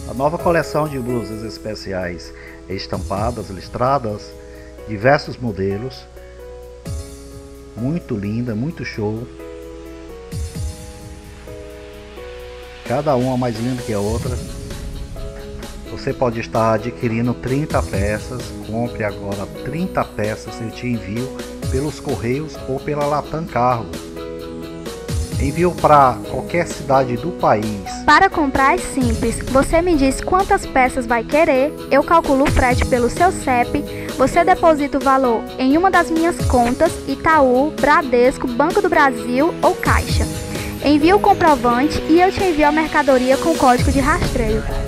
A nova coleção de blusas especiais estampadas, listradas, diversos modelos, muito linda, muito show. Cada uma mais linda que a outra. Você pode estar adquirindo 30 peças. Compre agora 30 peças, eu te envio pelos correios ou pela Latam Cargo. Envio para qualquer cidade do país. Para comprar é simples, você me diz quantas peças vai querer, eu calculo o frete pelo seu CEP, você deposita o valor em uma das minhas contas, Itaú, Bradesco, Banco do Brasil ou Caixa. Envie o comprovante e eu te envio a mercadoria com código de rastreio.